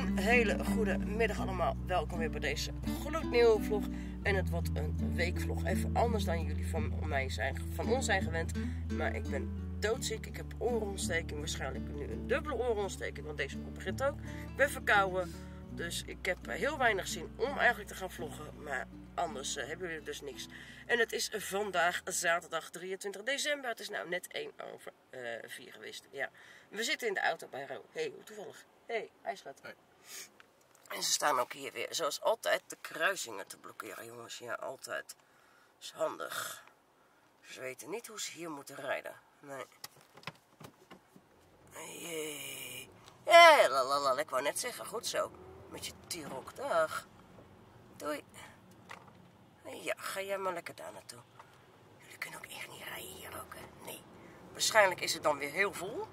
Een hele goede middag allemaal. Welkom weer bij deze gloednieuwe vlog. En het wordt een weekvlog. Even anders dan jullie van ons zijn gewend. Maar ik ben doodziek. Ik heb oorontsteking. Waarschijnlijk nu een dubbele oorontsteking. Want deze begint ook. Ik ben verkouden. Dus ik heb heel weinig zin om eigenlijk te gaan vloggen. Maar anders hebben jullie dus niks. En het is vandaag zaterdag 23 december. Het is nou net 1:04 geweest. Ja. We zitten in de auto bij Ro. Hey, hoe toevallig. Hey, hij schat. Hey. En ze staan ook hier weer, zoals altijd, de kruisingen te blokkeren, jongens. Ja, altijd. Dat is handig. Ze weten niet hoe ze hier moeten rijden. Nee. Jee. Ja, lalala, ik wou net zeggen. Goed zo. Met je T-Roc. Dag. Doei. Ja, ga jij maar lekker daar naartoe. Jullie kunnen ook echt niet rijden hier ook, hè? Nee. Waarschijnlijk is het dan weer heel vol.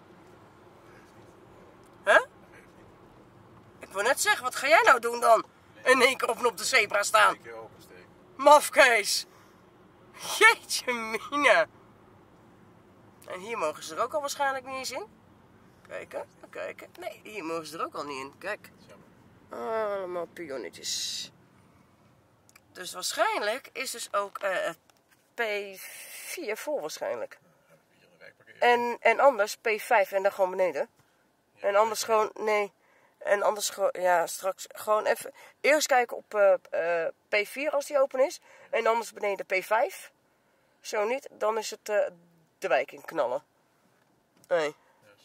Huh? Ik wou net zeggen, wat ga jij nou doen dan? In één keer op de zebra staan. Mafkees. Jeetje mina. En hier mogen ze er ook al waarschijnlijk niet eens in. Kijken, kijken. Nee, hier mogen ze er ook al niet in. Kijk. Allemaal pionnetjes. Dus waarschijnlijk is dus ook P4 vol waarschijnlijk. En anders P5 en dan gewoon beneden. En anders gewoon, nee. En anders gewoon, ja, straks gewoon even. Eerst kijken op P4 als die open is. En anders beneden P5. Zo niet, dan is het de wijk in knallen. Nee.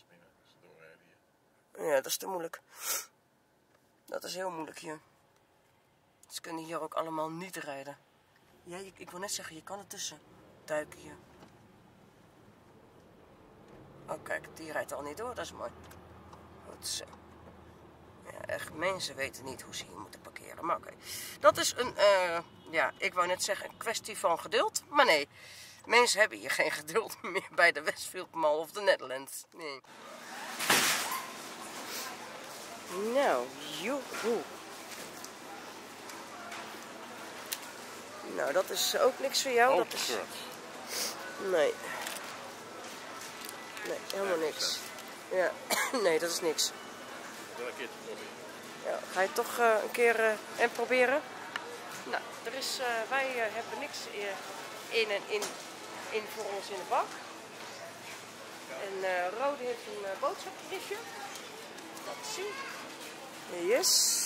Ja, dat is te moeilijk. Dat is heel moeilijk hier. Ze kunnen hier ook allemaal niet rijden. Ja, ik wil net zeggen, je kan ertussen duiken hier. Oh kijk, die rijdt al niet door, dat is mooi. Goed zo. Ja, echt, mensen weten niet hoe ze hier moeten parkeren. Maar oké. Dat is een, ja, ik wou net zeggen, een kwestie van geduld. Maar nee, mensen hebben hier geen geduld meer bij de Westfield Mall of the Netherlands. Nee. Nou, joehoe. Nou, dat is ook niks voor jou. Dat is... Nee. Nee, helemaal niks. Ja, nee, dat is niks. Ja, ga je toch een keer proberen? Nou, er is, wij hebben niks in voor ons in de bak. En Rode heeft een boodschapbriefje. Laten zien. Yes.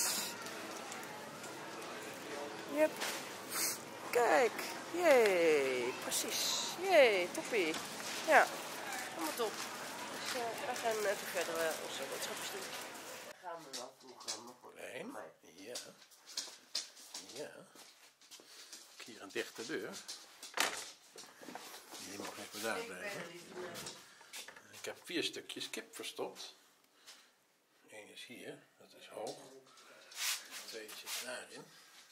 Yep. Kijk. Jee. Precies. Jee. Toppie. Ja. Helemaal top. Dus wij gaan even verder onze boodschappen doen. Gaan we wel nog Lijn. Ja. Ja. Hier een dichte deur. Die mag even daar blijven. Ik heb 4 stukjes kip verstopt. 1 is hier, dat is hoog. 2 zit daarin.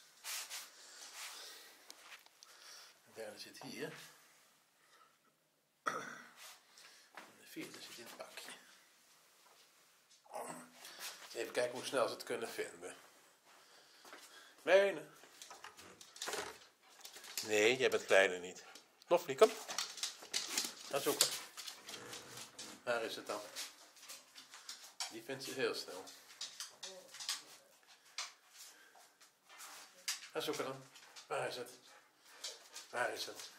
De derde zit hier. En de 4e zit in het bakje. Even kijken hoe snel ze het kunnen vinden. Kleine. Nee, jij bent kleine niet. Loffie, kom. Ga zoeken. Waar is het dan? Die vindt ze heel snel. Ga zoeken dan. Waar is het? Waar is het?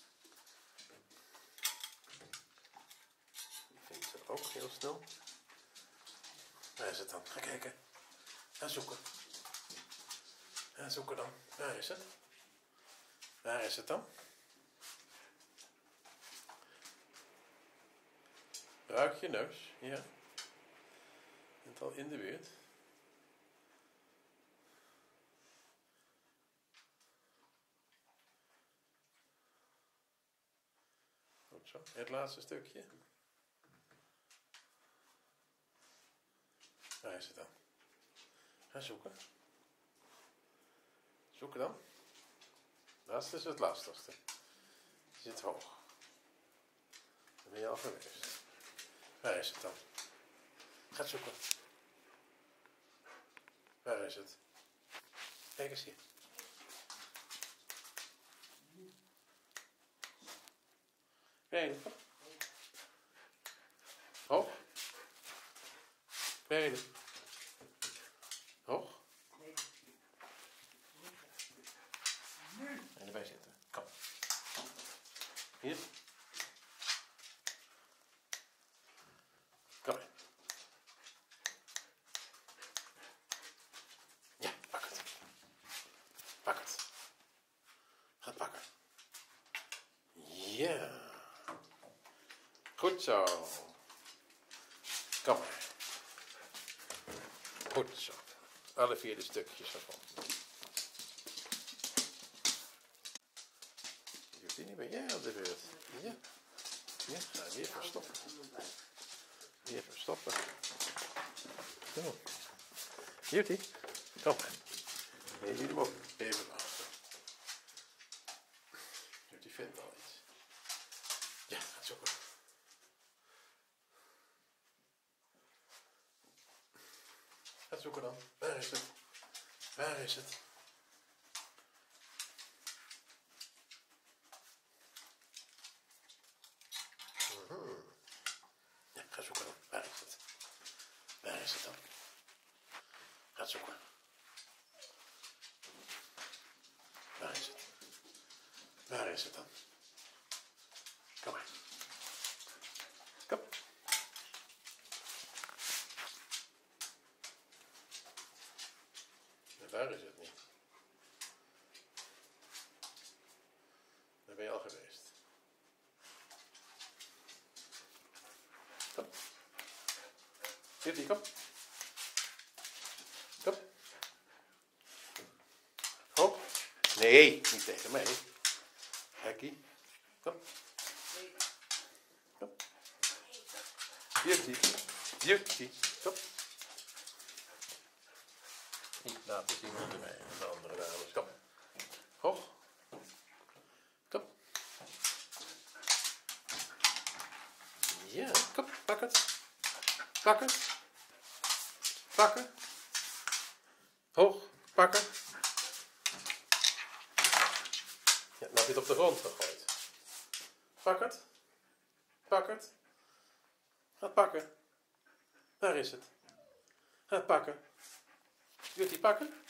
Die vindt ze ook heel snel. Waar is het dan? Ga kijken. Ga zoeken. Ga zoeken dan. Waar is het? Waar is het dan? Ruik je neus? Ja. Je bent al in de buurt. Goed zo. Het laatste stukje. Waar is het dan? Ga zoeken. Zoeken dan. Dat is het lastigste. Die zit hoog. Daar ben je al geweest. Waar is het dan? Ga zoeken. Waar is het? Kijk eens hier. Benen. Hoog. Benen. Goed zo. Kom maar. Goed zo. Alle 4 de stukjes ervan. Jutti, ben jij aan de beurt? Ja. Ja, ga je weer verstoppen. Weer verstoppen. Zo. Jutti, kom maar. Nee, zie hem op. Even wachten. Jutti vindt al iets. Ja, gaat zoeken. Gaat zoeken dan. Waar is het? Waar is het? Ja, ga zoeken dan. Waar is het? Waar is het dan? Ga zoeken. Waar is het? Waar is het dan? Kom maar. Kom. En waar is het niet? Daar ben je al geweest. Kom. Jutti, kom. Kom. Hop. Nee, niet tegen mij. Hekkie. Kom. Kom. Jutti. Jutti. Kom. Niet laten zien onder mij. De andere dames. Kom. Hoog. Kom. Ja, kom. Pak het. Pak het. Pakken. Hoog. Pakken. Ja, nou heb je het op de grond gegooid. Pak het. Pak het. Ga het pakken. Daar is het. Ga het pakken. Jutti, pakken.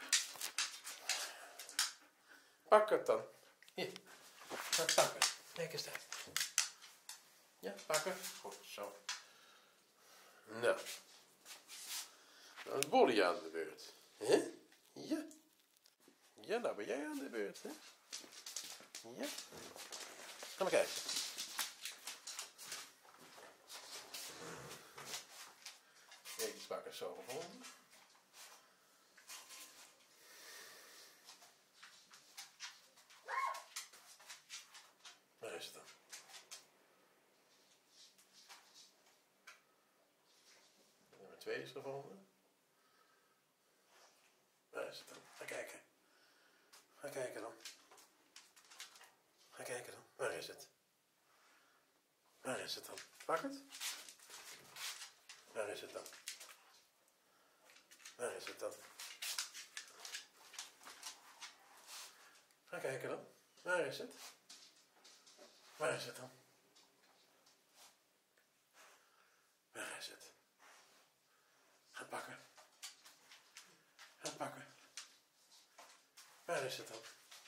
Pak het dan. Hier. Ga het pakken. Kijk eens daar. Ja, pakken. Goed, zo. Nou. Dan is Bolly aan de beurt. Hè? Ja. Ja, nou ben jij aan de beurt, hè? Ja. Ga maar kijken. Even pakken zo gevonden. Waar is het dan? Nummer 2 is gevonden. Waar is het dan? Ga kijken. Ga kijken dan. Ga kijken dan. Waar is het? Waar is het dan? Pak het. Waar is het dan? Waar is het dan? Ga kijken dan. Waar is het? Waar is het dan? Waar is het? Ga pakken. Ga pakken. Waar is het dan?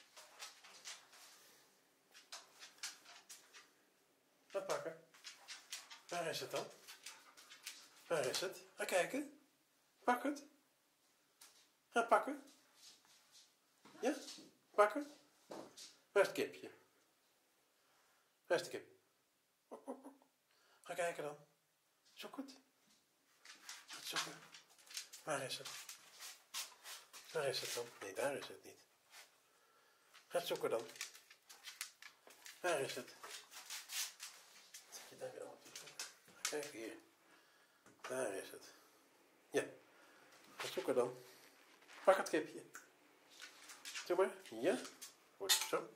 Ga pakken. Waar is het dan? Waar is het? Ga kijken. Pak het. Ga pakken. Ja? Pakken. Waar is het kipje? Waar is de kip? Pok, pok, pok. Ga kijken dan. Zoek het. Ga het zoeken. Waar is het? Waar is het dan? Nee, daar is het niet. Ga het zoeken dan. Waar is het? Wat zit je daar weer allemaal te zoeken? Kijk hier. Daar is het. Ja. Ga zoeken dan. Pak het kipje. Doe maar. Ja. Goed zo.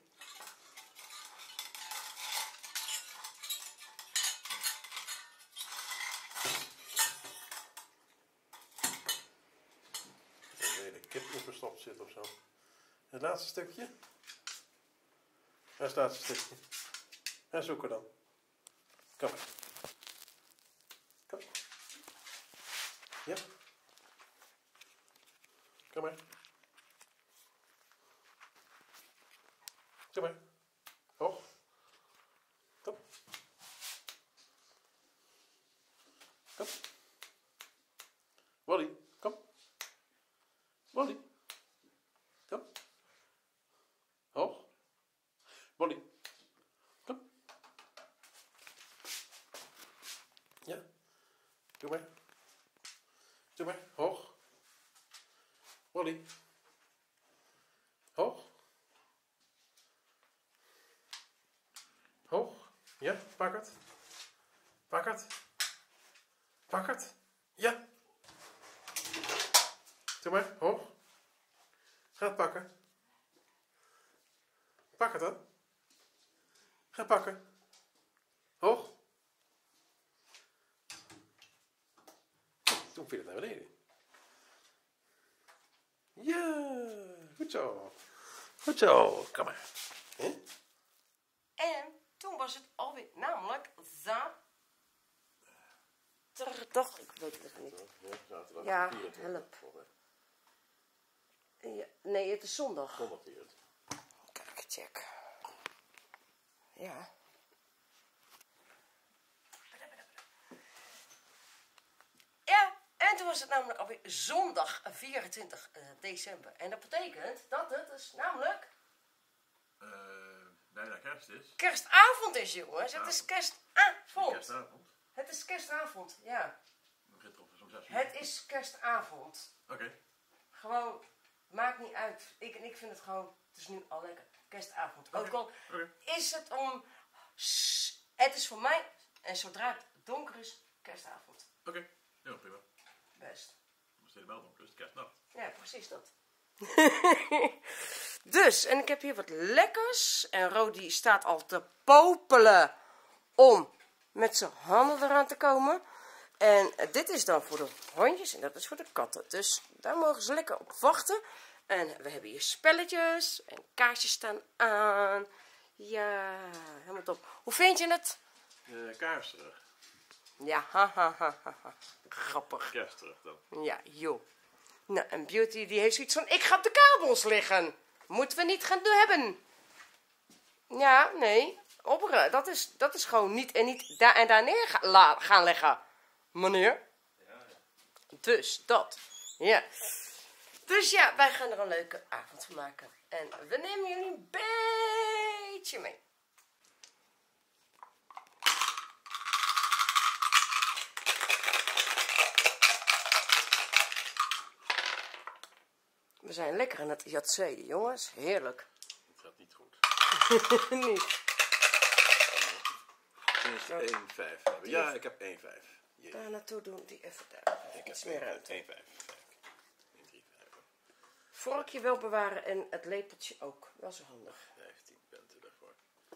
Kip in verstopt zit of zo. Het laatste stukje. Waar is het laatste stukje? En zoeken dan. Kom maar. Kom. Ja. Kom maar. Kom maar. Hoog. Kom. Kom. Wally, kom. Wally. Kom. Hoog. Wally. Kom. Doe maar. Doe maar. Hoog. Wally. Hoog. Hoog. Ja, pak het. Pak het. Pak het. Ja. Doe maar. Hoog. Ga het pakken. Pak het dan. Ga pakken. Hoog. Toen viel het naar beneden. Ja, goed zo. Goed zo. Kom maar. He? En toen was het alweer namelijk zaterdag. Ik weet het even niet. Ja, help. Ja, nee, het is zondag. Zondag hier het. Kijk, check. Ja. Ja, en toen was het namelijk alweer zondag 24 december. En dat betekent dat het dus namelijk Bijna kerst is. kerstavond is, jongens. Het is kerstavond. Kerstavond. Het is kerstavond, ja. Het begint op zo'n 6 uur. Het is kerstavond. Oké. Gewoon, maakt niet uit. Ik vind het gewoon, het is nu al lekker kerstavond. Ook al is het het is voor mij, en zodra het donker is, kerstavond. Oké. Ja, prima. Best. Dan is het helemaal donker, dus het kerstnacht. Ja, precies dat. Dus, en ik heb hier wat lekkers. En Rodi staat al te popelen om met zijn handen eraan te komen. En dit is dan voor de hondjes en dat is voor de katten. Dus daar mogen ze lekker op wachten. En we hebben hier spelletjes en kaarsjes staan aan. Ja, helemaal top. Hoe vind je het? Kaarserig. Ja, ha. Grappig. Kersterig dan. Ja, joh. Nou, en Beauty die heeft zoiets van, ik ga op de kabels liggen. Moeten we niet gaan hebben. Ja, nee. Opperen, dat is gewoon niet en niet daar en daar neer gaan leggen. Meneer. Ja. Dus, dat. Ja. Dus ja, wij gaan er een leuke avond van maken. En we nemen jullie een beetje mee. We zijn lekker aan het jatseeën, jongens. Heerlijk. Het gaat niet goed. Niet. Minstens 1,5 hebben. Ja, ik heb 1,5. Daar naartoe doen, die even daar. Ik Iets heb meer ruimte. 1,5. 1,3. Vorkje wel bewaren en het lepeltje ook. Wel zo handig. 15 punten daarvoor.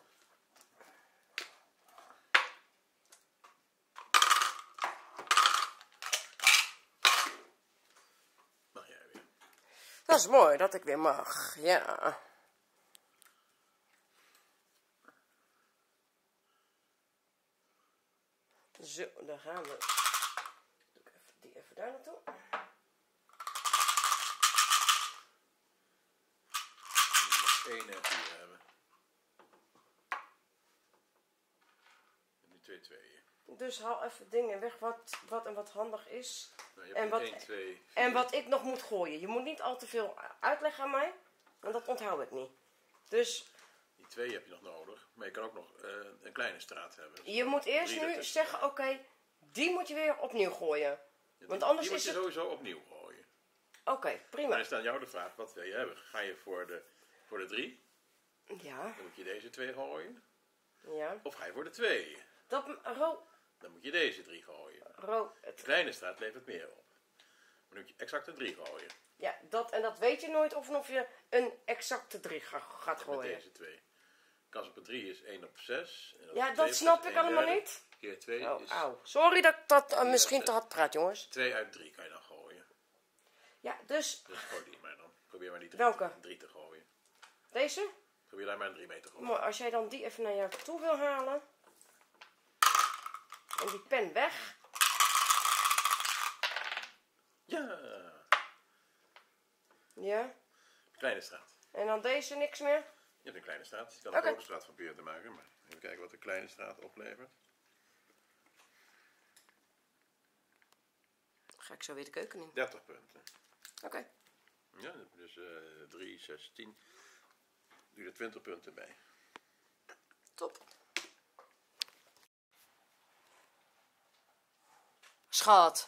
Mag jij weer? Dat is mooi dat ik weer mag. Ja. Zo, daar gaan we. Doe ik even die even daar naartoe. Je mag 1 en 4 hebben. En nu 2 tweeën. Dus haal even dingen weg wat en wat handig is. Nou, je En hebt wat- 1, 2, 4. En wat ik nog moet gooien. Je moet niet al te veel uitleggen aan mij. Want dat onthoud ik niet. Dus Die 2 heb je nog nodig. Maar je kan ook nog een kleine straat hebben. je moet eerst 3 nu ertussen. zeggen, oké, die moet je weer opnieuw gooien. Ja, Want die- anders die is moet je het... sowieso opnieuw gooien. Oké, Maar prima. dan is het aan jou de vraag, wat wil je hebben? Ga je voor de 3? Ja, Dan moet je deze 2 gooien. ja. Of ga je voor de 2? Dat, Dan moet je deze 3 gooien. De het, kleine straat levert meer op. Dan moet je exact een 3 gooien. ja, dat weet je nooit of je een exacte 3 gaat Met gooien. deze 2. Kans op een 3 is 1 op 6. En Ja, 2 dat op snap 6 ik is allemaal 1/3. niet. Keer 2 Oh, is auw. Sorry dat ik dat misschien te hard praat, jongens. 2 uit 3 kan je dan gooien. Ja, dus Dus gooi die maar dan. Probeer maar die Welke? 3 te gooien. deze. Probeer daar maar een 3 mee te gooien. Maar als jij dan die even naar jou toe wil halen. En die pen weg. Ja! Ja. Kleine straat. En dan deze niks meer. Je hebt een kleine straat. Je kan Oké. een grote straat van proberen te maken. Maar even kijken wat de kleine straat oplevert. Ga ik zo weer de keuken in. 30 punten. Oké. Ja, dus 3, 6, 10. Doe je er 20 punten bij. Top. Schat.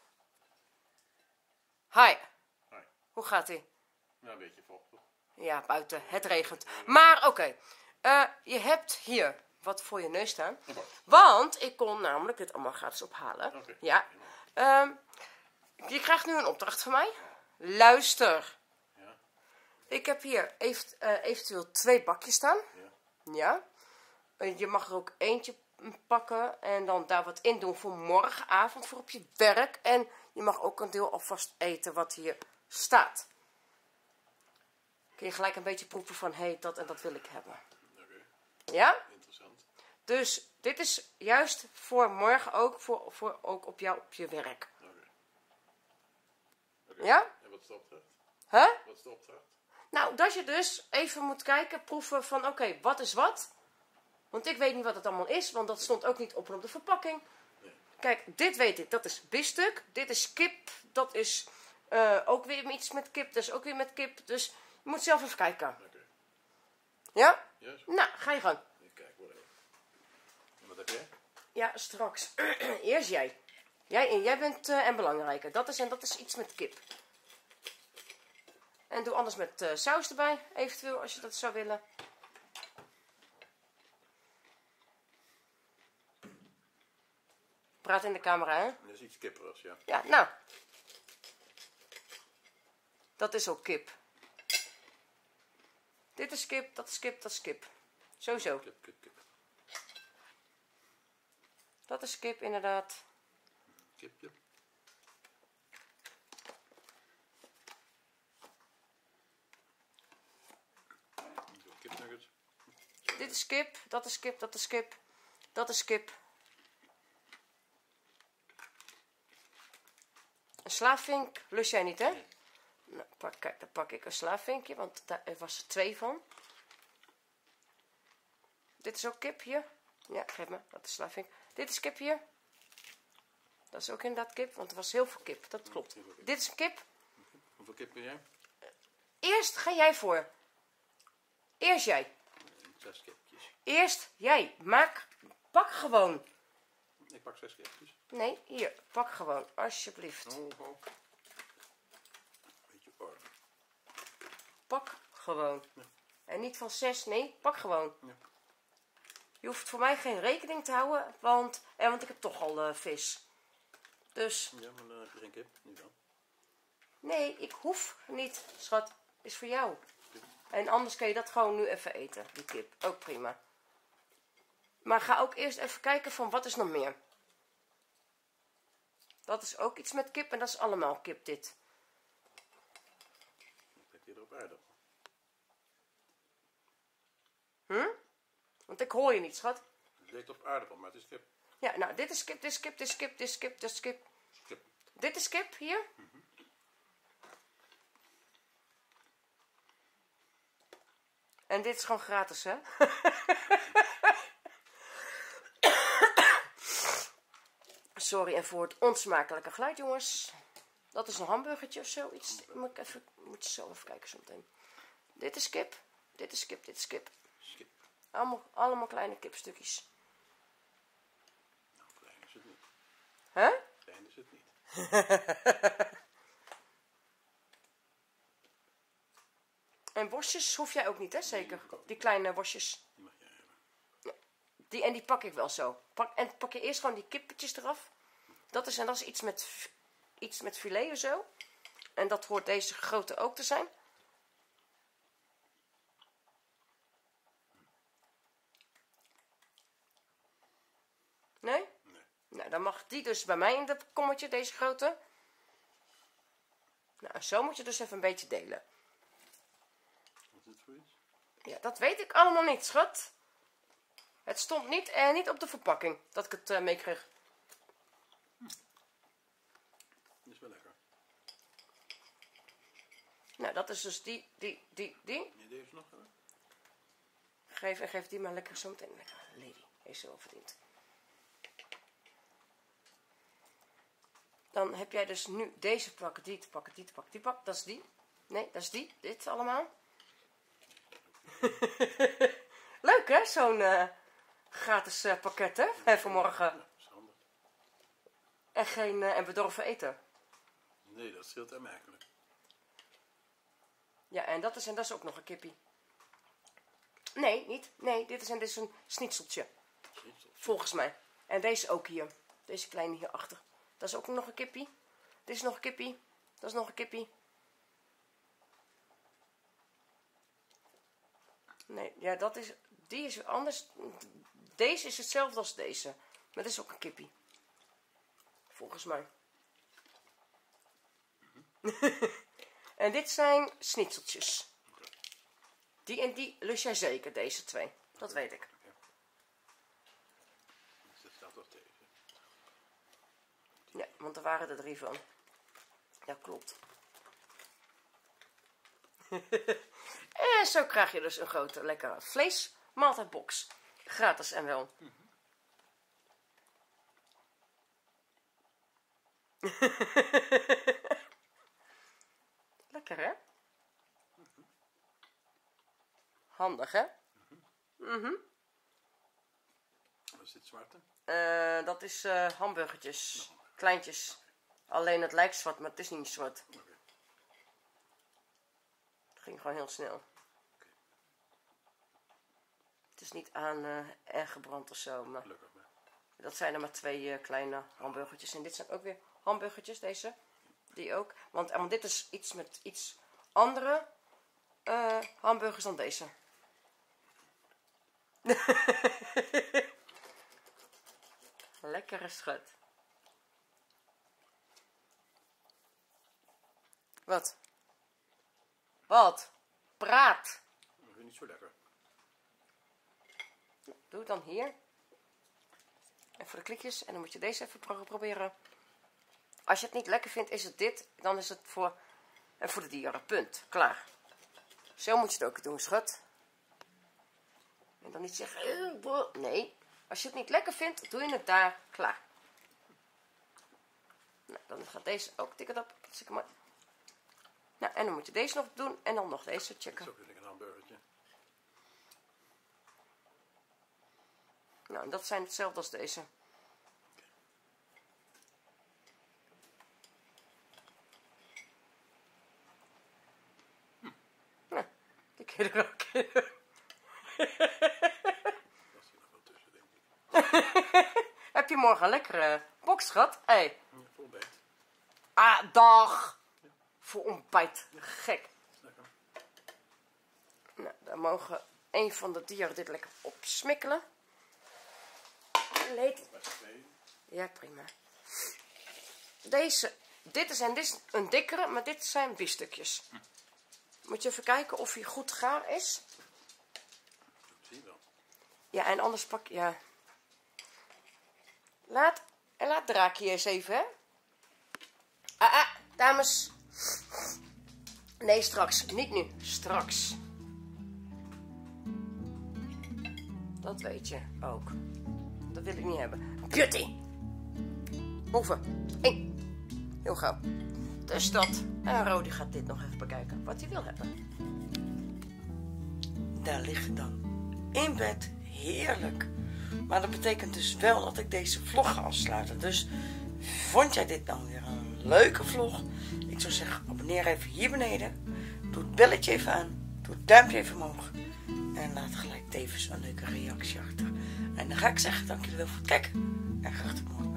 Hi. Hoi. Hoe gaat ie? Nou, een beetje vochtig. Ja, buiten. Het regent. Maar oké. Je hebt hier wat voor je neus staan. Want ik kon namelijk dit allemaal gratis ophalen. Oké. Ja. Je krijgt nu een opdracht van mij. Luister. Ja. Ik heb hier eventueel 2 bakjes staan. Ja. Ja. Je mag er ook eentje pakken en dan daar wat in doen voor morgenavond voor op je werk. En je mag ook een deel alvast eten wat hier staat. Kun je gelijk een beetje proeven van, hé, dat en dat wil ik hebben. Oké. Ja? Interessant. Dus dit is juist voor morgen ook, voor ook op jou op je werk. Oké. Ja? En wat is de opdracht? Huh? Wat is de opdracht? Nou, dat je dus even moet kijken, proeven van, oké, wat is wat? Want ik weet niet wat het allemaal is, want dat stond ook niet op de verpakking. Nee. Kijk, dit weet ik, dat is biefstuk. Dit is kip, dat is ook weer iets met kip, dat is ook weer met kip. Dus je moet zelf even kijken. Oké. Ja? Ja, is goed. Nou, ga je gang. Ik kijk wel even. En wat heb jij? Ja, straks. Eerst jij. Jij bent en belangrijker. Dat is iets met kip. En doe anders met saus erbij, eventueel, als je dat zou willen. Praat in de camera, hè? Dat is iets kipperigs, ja. Ja, nou. Dat is ook kip. Dit is kip, dat is kip, dat is kip. Sowieso. Kip. Dat is kip, inderdaad. Kipje. Kipnuggets. Dit is kip, dat is kip, dat is kip. Dat is kip. Een slaafvink lust jij niet, hè? Nee. Nou, kijk, dan pak ik een slaafvinkje, want daar was er 2 van. Dit is ook kip hier. Ja, geef me, dat is slaafvink. Dit is kip hier. Dat is ook inderdaad kip, want er was heel veel kip. Dat klopt. Dit is een kip. Hoeveel kip ben jij? Eerst ga jij voor. Eerst jij. 6 kipjes. Eerst jij. Pak gewoon. Ik pak 6 kipjes. Nee, hier. Pak gewoon, alsjeblieft. Oh. Beetje orde. Pak gewoon. Ja. En niet van 6, nee, pak gewoon. Ja. Je hoeft voor mij geen rekening te houden, want ik heb toch al vis. Dus, Ja, maar dan heb je geen kip. Nu dan. nee, ik hoef niet, schat. Is voor jou. En anders kan je dat gewoon nu even eten, die kip. Ook prima. Maar ga ook eerst even kijken van wat is nog meer. Dat is ook iets met kip en dat is allemaal kip dit. Ik heb hier op aardappel. Want ik hoor je niet, schat. Het lijkt op aardappel, maar het is kip. Ja, nou, dit is kip, dit is kip, dit is kip, dit is kip, dit is kip. Kip. Dit is kip, hier. En dit is gewoon gratis, hè? Sorry en voor het onsmakelijke geluid, jongens. Dat is een hamburgertje of zoiets. Moet je zo even kijken zo meteen. Dit is kip, dit is kip, dit is kip. Skip. Allemaal kleine kipstukjes. Nou, klein is het niet. Hè? Klein is het niet. En worstjes hoef jij ook niet, hè? Zeker. Die kleine worstjes. Die mag jij hebben. Die pak ik wel zo. Pak je eerst gewoon die kippetjes eraf. Dat is iets met filet of zo. En dat hoort deze grote ook te zijn. Nee? Nee. Nou, dan mag die dus bij mij in dat kommetje, deze grote. Nou, zo moet je dus even een beetje delen. Wat is dit voor iets? Ja, dat weet ik allemaal niet, schat. Het stond niet op de verpakking dat ik het meekreeg. Die is wel lekker. Nou, dat is dus die. Nee, deze is nog wel. Geef die maar lekker zo meteen. Lekker, lady. Heeft ze wel verdiend. Dan heb jij dus nu deze pakken, die te pakken, die te pakken, die pakken. Dat is die. Nee, dat is die. Dit allemaal. Leuk hè, zo'n gratis pakket hè, vanmorgen. Ja, dat is handig. En geen en bedorven eten. Nee, dat scheelt aanmerkelijk. Ja, en dat is ook nog een kippie. Nee, niet. Nee, dit is een schnitzeltje. Volgens mij. En deze ook hier. Deze kleine hierachter. Dat is ook nog een kippie. Dit is nog een kippie. Dat is nog een kippie. Nee, ja, die is weer anders. Deze is hetzelfde als deze. Maar dit is ook een kippie. Volgens mij. En dit zijn schnitzeltjes. Die en die lust jij zeker, deze twee. Dat weet ik. Dat staat toch tegen. Ja, want er waren er 3 van. Ja, klopt. En zo krijg je dus een grote lekkere vleesmaaltijdbox. Gratis en wel. Lekker, hè? Handig, hè? Wat is dit zwarte? Dat is hamburgertjes. Kleintjes. Alleen het lijkt zwart, maar het is niet zwart. Oké. Het ging gewoon heel snel. Het is niet aangebrand of zo, maar Gelukkig maar. dat zijn er maar 2 kleine hamburgertjes. En dit zijn ook weer hamburgertjes, deze. Die ook. Want dit is iets met iets andere hamburgers dan deze. Lekkere schat. Wat? Wat? Praat. Dat vind ik niet zo lekker. Doe het dan hier. Even de klikjes. En dan moet je deze even proberen. Als je het niet lekker vindt, is het dit. Dan is het voor de dieren. Punt. Klaar. Zo moet je het ook doen, schat. En dan niet zeggen... Nee. Als je het niet lekker vindt, doe je het daar. Klaar. Nou, dan gaat deze ook tikken op. Nou, en dan moet je deze nog doen. En dan nog deze Dat checken. is ook weer een hamburgertje. Nou, en dat zijn hetzelfde als deze. Nou, die kun je er ook in. Dat is hier nog wel tussen, denk ik. Heb je morgen een lekkere box gehad? Hé. Ja, voor ontbijt. Ah, dag. Voor ontbijt. Gek. Lekker. Nou, dan mogen een van de dieren dit lekker opsmikkelen. Leed. Met z'n tweeën. Ja, prima. Dit is een dikkere, maar dit zijn biefstukjes. Moet je even kijken of hij goed gaar is. Zie je wel. Ja, en anders pak je... Ja. Laat Draakje eens even, hè. Dames. Nee, straks. Niet nu. Straks. Dat weet je ook. Dat wil ik niet hebben. Beauty. Hoeven. 1. Heel gauw. Dus dat. En Rodi gaat dit nog even bekijken. Wat hij wil hebben. Daar lig ik dan. In bed. Heerlijk. Maar dat betekent dus wel dat ik deze vlog ga afsluiten. Dus vond jij dit nou weer een leuke vlog? Ik zou zeggen, abonneer even hier beneden. Doe het belletje even aan. Doe het duimpje even omhoog. En laat gelijk tevens een leuke reactie achter. En dan ga ik zeggen, dank jullie wel voor het kijken. En graag tot morgen.